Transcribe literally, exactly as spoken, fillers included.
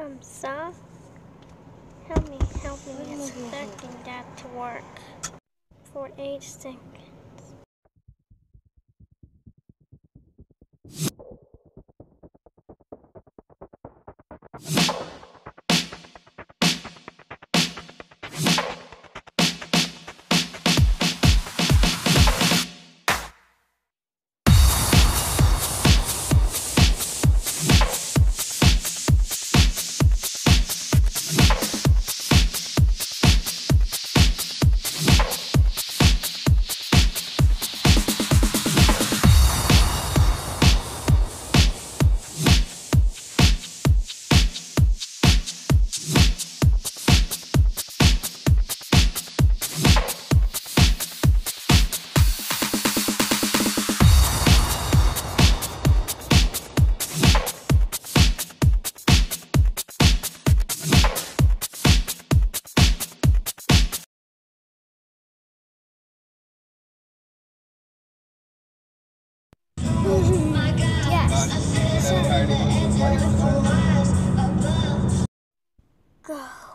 Um, sir, help me, help me expecting that to work for eight seconds. Yes. Go.